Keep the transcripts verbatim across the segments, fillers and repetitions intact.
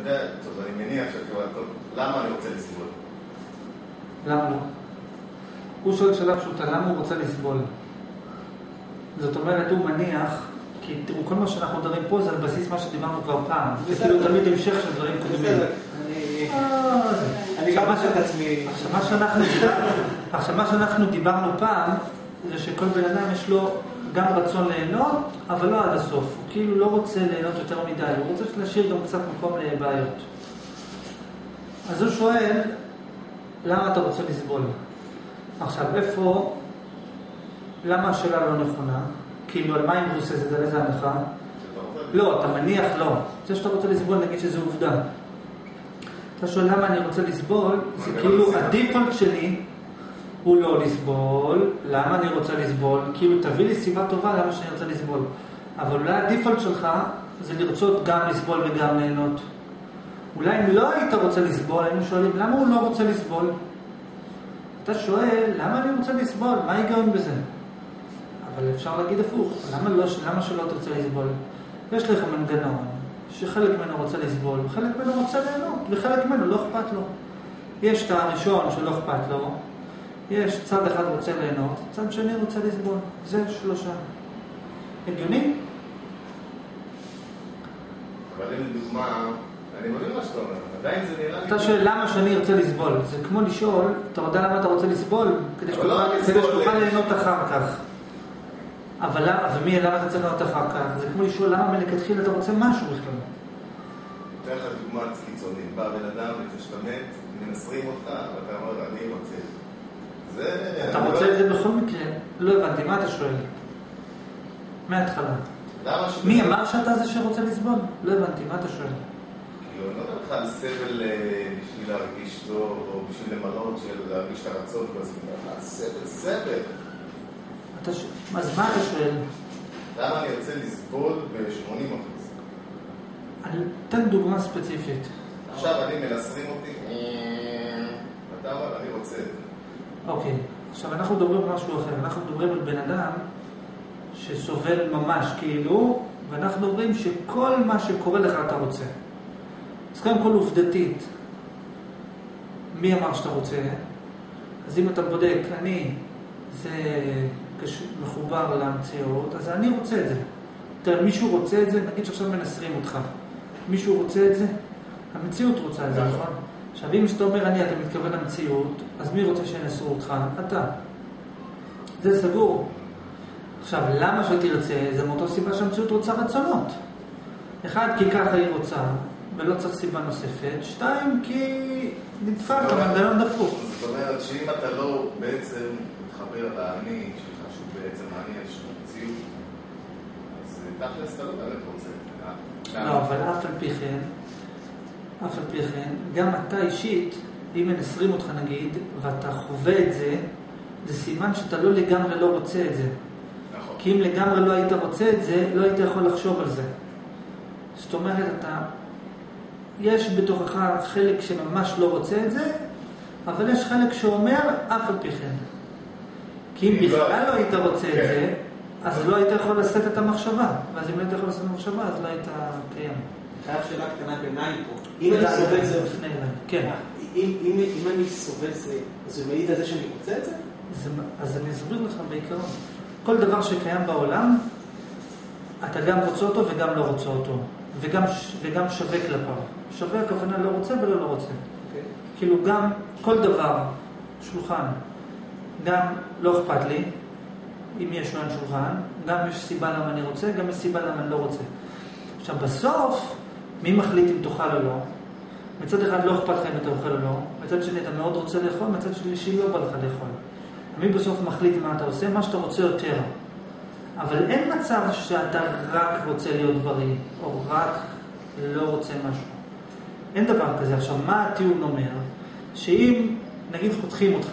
יודע, טוב, אני מניח שהתשובה טוב. למה אני רוצה לסבול? למה לא? הוא שואל שאלה פשוטה, למה הוא רוצה לסבול? זאת אומרת, הוא מניח, כי תראו, כל מה שאנחנו מדברים פה זה על בסיס מה שדיברנו כבר פעם. זה כאילו תמיד המשך של דברים קודמים. אני גם משהו את עצמי. עכשיו, מה שאנחנו דיברנו פעם, זה שכל בן אדם יש לו גם רצון ליהנות, אבל לא עד הסוף. הוא כאילו לא רוצה ליהנות יותר מדי, הוא רוצה להשאיר גם קצת מקום לבעיות. אז הוא שואל, למה אתה רוצה לסבול? עכשיו, איפה, למה השאלה לא נכונה? כאילו, על מה היא מבוססת, על איזה הנחה? לא, אתה מניח לא. זה שאתה רוצה לסבול, נגיד שזה עובדה. אתה שואל למה אני רוצה לסבול, זה כאילו, הדיפולט שלי הוא לא לסבול. למה אני רוצה לסבול? כאילו, תביא לי סיבה טובה למה שאני רוצה לסבול. אבל אולי הדיפולט שלך זה לרצות גם לסבול וגם ליהנות. אולי אם לא היית רוצה לסבול, היינו שואלים, למה הוא לא רוצה לסבול? אתה שואל, למה אני רוצה לסבול? מה ההיגיון בזה? אבל אפשר להגיד הפוך, למה, לא, למה שלא תרצה לסבול? יש לך מנגנון שחלק ממנו רוצה לסבול, וחלק ממנו רוצה ליהנות, וחלק ממנו לא אכפת לו. יש את הראשון שלא אכפת לו, יש צד אחד רוצה ליהנות, צד שני רוצה לסבול. זה שלושה. הגיוני? אבל אין דוגמה, אני מבין מה שאתה אומר, עדיין זה נראה לי... אתה שואל למה שאני ארצה לסבול? זה כמו לשאול, אתה יודע למה אתה רוצה לסבול? כדי שתוכל ליהנות אחר כך. אבל למה, ומי, למה אתה צריך ליהנות אחר כך? זה כמו לשאול למה מלכתחילה אתה רוצה משהו בכלל. אתן לך דוגמה קיצונית, בא בן אדם ותשתמט, מנסרים אותך, ואתה אומר, אני רוצה. זה... אתה רוצה את זה בכל מקרה? לא הבנתי, מה אתה שואל? מההתחלה. מי אמר שאתה זה שרוצה לסבול? לא הבנתי, מה אתה שואל? כאילו, אני לא יודע לך על סבל בשביל להרגיש טוב, או בשביל למלות של להרגיש את הרצון, סבל, סבל. אז מה אתה שואל? למה אני רוצה לסבול ב-שמונים אחוז? אני אתן דוגמה ספציפית. עכשיו אני מנסרים אותי, אתה אומר, אני רוצה את זה. אוקיי, עכשיו אנחנו מדברים על משהו אחר. אנחנו מדברים על בן אדם שסובל ממש כאילו, ואנחנו אומרים שכל מה שקורה לך אתה רוצה. אז קודם כל עובדתית, מי אמר שאתה רוצה? אז אם אתה בודק, אני, זה מחובר למציאות, אז אני רוצה את זה. תראה, מישהו רוצה את זה, נגיד שעכשיו מנסרים אותך. מישהו רוצה את זה? המציאות רוצה את זה, נכון? עכשיו, אם שאתה אומר אני, אתה מתכוון למציאות, אז מי רוצה שינסרו אותך? אתה. זה סגור. עכשיו, למה שתרצה? זה מאותו סיבה שהמציאות רוצה רצונות. אחד, כי ככה היא רוצה, ולא צריך סיבה נוספת. שתיים, כי נדפק, אבל זה לא דפוק. זאת אומרת שאם אתה לא בעצם מתחבר לאני שלך, שהוא בעצם האני של המציאות, אז תכלס אתה לא באמת רוצה. לא, אבל אף על פי כן, אף על פי כן, גם אתה אישית, אם מנסרים אותך נגיד, ואתה חווה את זה, זה סימן שאתה לא לגמרי לא רוצה את זה. כי אם לגמרי לא היית רוצה את זה, לא היית יכול לחשוב על זה. זאת אומרת, אתה, יש בתוכך חלק שממש לא רוצה את זה, אבל יש חלק שאומר אף על פי כן. כי אם בכלל לא היית רוצה את זה, אז לא היית יכול לשאת את המחשבה. ואז אם לא היית יכול לשאת את המחשבה, אז לא היית קיים. חייב שאלה קטנה בעיניי פה. אם אני סובל זה בפני אליי. כן. אם אני סובל זה, אז זה מעיד על זה שאני רוצה את זה? אז אני אסביר לך בעיקרון. כל דבר שקיים בעולם, אתה גם רוצה אותו וגם לא רוצה אותו. וגם, וגם שווה כלפיו. שווה הכוונה לא רוצה ולא לא רוצה. Okay. כאילו גם כל דבר, שולחן, גם לא אכפת לי, אם יש או אין שולחן, גם יש סיבה למה אני רוצה, גם יש סיבה למה אני לא רוצה. עכשיו בסוף, מי מחליט אם תאכל או לא? מצד אחד לא אכפת לך אם אתה אוכל או לא, מצד שני אתה מאוד רוצה לאכול, מצד שני לא בא לך לאכול. מי בסוף מחליט מה אתה עושה? מה שאתה רוצה יותר. אבל אין מצב שאתה רק רוצה להיות בריא, או רק לא רוצה משהו. אין דבר כזה. עכשיו, מה הטיעון אומר? שאם, נגיד, חותכים אותך,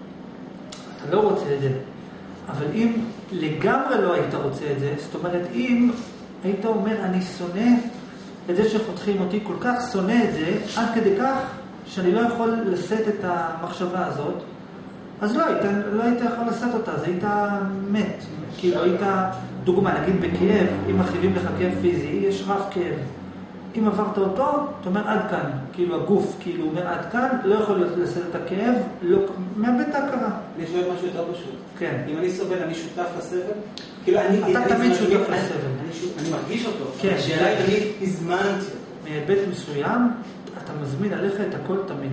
אתה לא רוצה את זה. אבל אם לגמרי לא היית רוצה את זה, זאת אומרת, אם היית אומר, אני שונא את זה שחותכים אותי, כל כך שונא את זה, עד כדי כך שאני לא יכול לשאת את המחשבה הזאת, אז לא היית, לא היית יכול לשאת אותה, אז היית מת. כאילו היית, דוגמה, נגיד בכאב, אם מכאיבים לך כאב פיזי, יש רף כאב. אם עברת אותו, אתה אומר עד כאן, כאילו הגוף, כאילו אומר עד כאן, לא יכול לשאת את הכאב, לא, מאבד את ההכרה. אני שואל משהו יותר פשוט. כן. אם אני סובל, אני שותף לסבל? כאילו, אני... אתה אני תמיד זמן- שותף אני- לסבל. אני- אני מרגיש אותו. כן. השאלה היא, אני הזמנתי אותו. מהיבט מסוים, אתה מזמין עליך את הכל תמיד.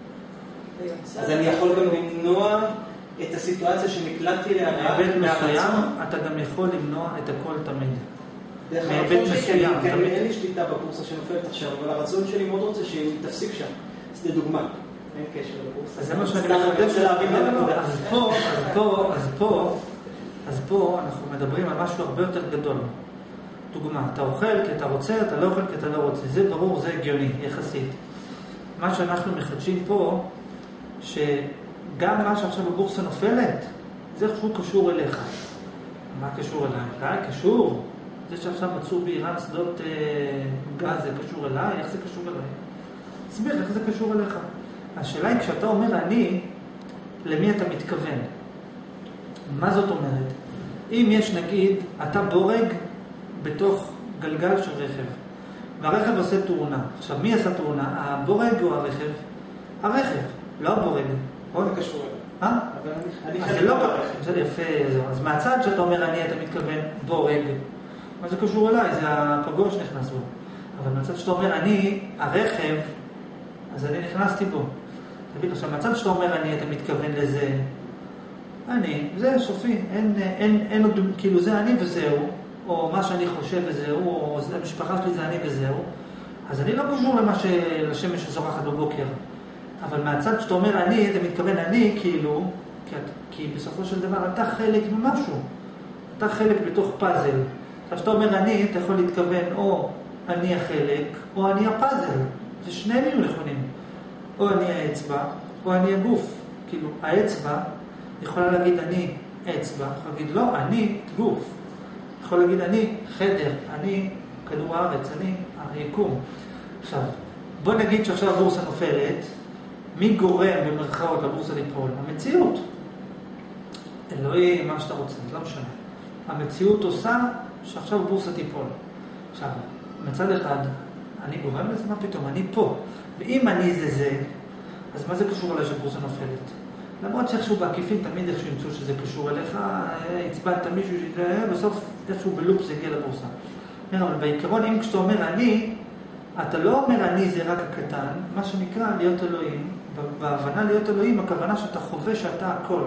אז אני יכול גם למנוע את הסיטואציה שנקלטתי אליה מהיבט מהרצון. מסוים, אתה גם יכול למנוע את הכל תמיד. דרך מהיבט הרצון שלי, מסוים, כי תמיד. אין לי שליטה בבורסה שנופלת עכשיו, אבל הרצון שלי מאוד רוצה שהיא תפסיק שם. אז לדוגמה, אין קשר לבורסה. אז זה מה שאני סתם, אני מחדש. רוצה להבין את לא, לא, הנקודה. אז פה, אז פה, אז פה, אז פה אנחנו מדברים על משהו הרבה יותר גדול. דוגמה, אתה אוכל כי אתה רוצה, אתה לא אוכל כי אתה לא רוצה. זה ברור, זה הגיוני, יחסית. מה שאנחנו מחדשים פה, שגם מה שעכשיו בבורסה נופלת, זה איכשהו קשור אליך. מה קשור אליי? אליי קשור. זה שעכשיו מצאו באיראן שדות אה, גז, זה קשור אליי? איך זה קשור אליי? תסביר, איך זה קשור אליך? השאלה היא, כשאתה אומר אני, למי אתה מתכוון? מה זאת אומרת? אם יש נגיד, אתה בורג בתוך גלגל של רכב, והרכב עושה תאונה. עכשיו, מי עשה תאונה? הבורג או הרכב? הרכב, לא הבורג. מאוד קשור אליי. אה? אבל אני- אז אני זה לא חלק קשור, זה יפה, זהו. אז מהצד שאתה אומר אני, אתה מתכוון בורג. מה זה קשור אליי? זה הפגוע שנכנס בו. אבל מהצד שאתה אומר אני, הרכב, אז אני נכנסתי בו. תבין, עכשיו, מהצד שאתה אומר אני, אתה מתכוון לזה, אני, זה סופי, אין, אין, אין עוד, כאילו זה אני וזהו, או מה שאני חושב וזהו, או זה, המשפחה שלי זה אני וזהו, אז אני לא קשור למה ש... לשמש שזורחת בבוקר. אבל מהצד שאתה אומר אני, אתה מתכוון אני, כאילו, כי, כי בסופו של דבר אתה חלק ממשהו. אתה חלק בתוך פאזל. עכשיו שאתה אומר אני, אתה יכול להתכוון או אני החלק, או אני הפאזל. זה שניהם יהיו נכונים. או אני האצבע, או אני הגוף. כאילו, האצבע יכולה להגיד אני אצבע, יכול להגיד לא, אני גוף. יכול להגיד אני חדר, אני כדור הארץ, אני היקום. עכשיו, בוא נגיד שעכשיו הבורסה נופלת, מי גורם במרכאות לבורסה ליפול? המציאות. אלוהים, מה שאתה רוצה, לא משנה. המציאות עושה שעכשיו הבורסה תיפול. עכשיו, מצד אחד, אני גורם לזה, מה פתאום? אני פה. ואם אני זה זה, אז מה זה קשור אליי שהבורסה נופלת? למרות שאיכשהו בעקיפין תמיד איכשהו ימצאו שזה קשור אליך, הצבנת מישהו שזה, בסוף איכשהו בלופ זה הגיע לבורסה. אבל בעיקרון, אם כשאתה אומר אני, אתה לא אומר אני זה רק הקטן, מה שנקרא להיות אלוהים. בהבנה להיות אלוהים, הכוונה שאתה חווה שאתה הכל.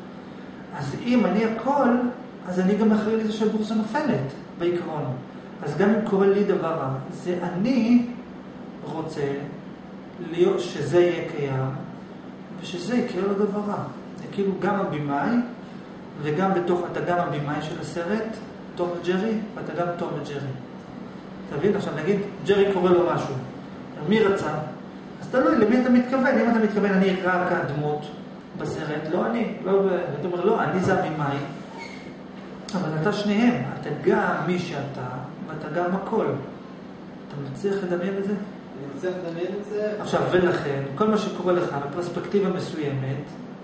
אז אם אני הכל, אז אני גם אחראי לזה שהבורסה נופלת, בעיקרון. אז גם אם קורה לי דבר רע, זה אני רוצה להיות, שזה יהיה קיים, ושזה יקרה לו דבר רע. זה כאילו גם הבימאי, וגם בתוך, אתה גם הבימאי של הסרט, תום וג'רי, ואתה גם תום וג'רי. תבין, עכשיו נגיד, ג'רי קורא לו משהו. מי רצה? אז תלוי, למי אתה מתכוון? אם אתה מתכוון, אני רק הדמות בסרט, לא אני. לא, אתה אומר, לא, אני זה הבימאי. אבל אתה שניהם, אתה גם מי שאתה, ואתה גם הכל. אתה מצליח לדמיין את זה? אני מצליח לדמיין את זה. עכשיו, ולכן, כל מה שקורה לך בפרספקטיבה מסוימת,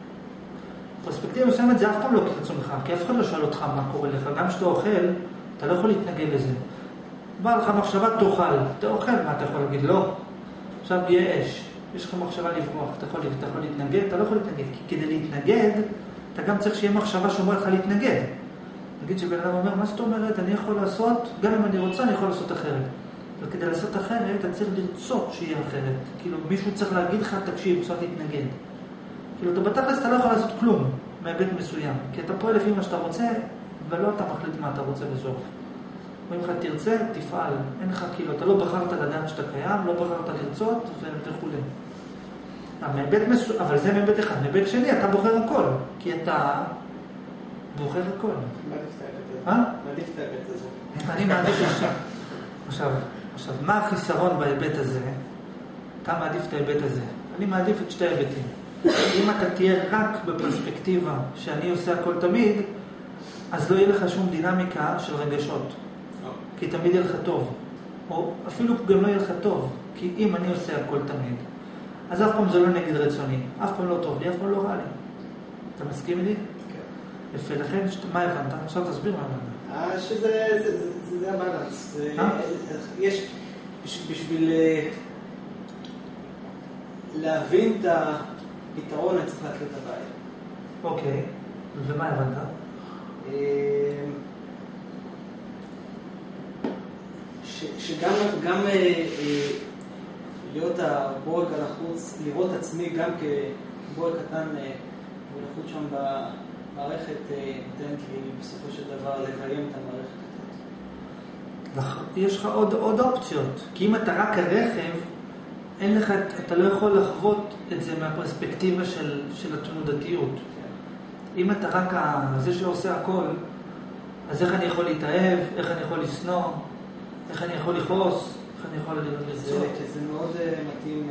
פרספקטיבה מסוימת זה אף פעם לא כרצונך, כי אף אחד לא שואל אותך מה קורה לך. גם כשאתה אוכל, אתה לא יכול להתנגד לזה. בא לך מחשבה, תאכל. אתה אוכל, מה אתה יכול להגיד? לא. עכשיו יהיה אש. יש לך מחשבה לברוח. אתה יכול, אתה יכול להתנגד? אתה לא יכול להתנגד. כי כדי להתנגד, אתה גם צריך שיהיה מחשבה שאומרת לך להתנגד. נגיד שבן אדם אומר, מה זאת אומרת? אני יכול לעשות, גם אם אני רוצה, אני יכול לעשות אחרת. אבל כדי לעשות אחרת, אתה צריך לרצות שיהיה אחרת. כאילו, מישהו צריך להגיד לך, תקשיב, עכשיו תתנגד. כאילו, אתה בתכלס, אתה לא יכול לעשות כלום מהבית מסוים. כי אתה פועל לפי מה שאתה רוצה, ולא אתה מחליט מה אתה רוצה בסוף. אומרים לך, תרצה, תפעל. אין לך, כאילו, אתה לא בחרת לדעת שאתה קיים, לא בחרת לרצות, וכו'. מהבית מסוים, אבל זה מהבית אחד. מהבית שני, אתה בוחר הכל. כי אתה בוחר הכל. מעדיף את ההיבט הזה. אה? מעדיף את ההיבט הזה. אני מעדיף עכשיו. עכשיו, עכשיו, מה החיסרון בהיבט הזה? אתה מעדיף את ההיבט הזה. אני מעדיף את שתי היבטים. אם אתה תהיה רק בפרספקטיבה שאני עושה הכל תמיד, אז לא יהיה לך שום דינמיקה של רגשות. כי תמיד יהיה לך טוב. או אפילו גם לא יהיה לך טוב. כי אם אני עושה הכל תמיד, אז אף פעם זה לא נגד רצוני. אף פעם לא טוב לי, אף פעם לא רע לי. אתה מסכים איתי? כן. יפה, לכן, מה הבנת? עכשיו תסביר מה הבנת. שזה, זה, זה, זה הבאלנס. יש, בשביל להבין את הפתרון, אני צריך להכיר את הבעיה. אוקיי, ומה הבנת? שגם גם להיות הבורג על החוץ, לראות עצמי גם כבורג קטן ולחוץ שם במערכת, נותנת לי בסופו של דבר לביים את המערכת. יש לך עוד, עוד אופציות, כי אם אתה רק הרכב, אין לך, אתה לא יכול לחוות את זה מהפרספקטיבה של, של התנודתיות. כן. אם אתה רק זה שעושה הכל, אז איך אני יכול להתאהב, איך אני יכול לסנוע, איך אני יכול לכעוס, איך אני יכול לרצות. זה מאוד מתאים,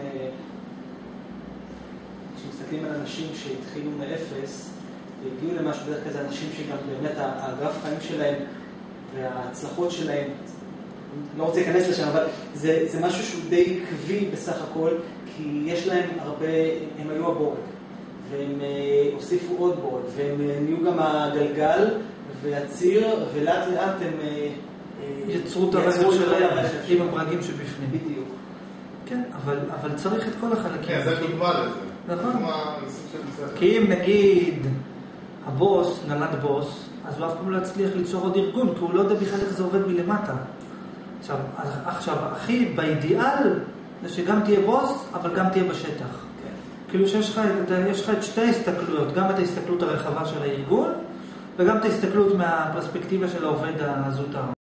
כשמסתכלים על אנשים שהתחילו מאפס, והגיעו למשהו בדרך כזה, אנשים שגם באמת הגרף חיים שלהם וההצלחות שלהם, לא רוצה להיכנס לשם, אבל זה, זה משהו שהוא די עקבי בסך הכל, כי יש להם הרבה, הם היו הבורג, והם הוסיפו עוד בורג, והם נהיו גם הגלגל והציר, ולאט לאט הם יצרו את הרכב שלהם עם הברגים שבפנים. בדיוק. כן, אבל, אבל צריך את כל החלקים. כן, זה דוגמה לזה. נכון. כי אם נגיד הבוס, נלד בוס, אז הוא אף פעם לא יצליח ליצור עוד ארגון, כי הוא לא יודע בכלל איך זה עובד מלמטה. עכשיו, עכשיו, הכי באידיאל זה שגם תהיה בוס, אבל גם תהיה בשטח. כן. כאילו שיש לך, יש לך את שתי הסתכלויות, גם את ההסתכלות הרחבה של הארגון, וגם את ההסתכלות מהפרספקטיבה של העובד הזוטר.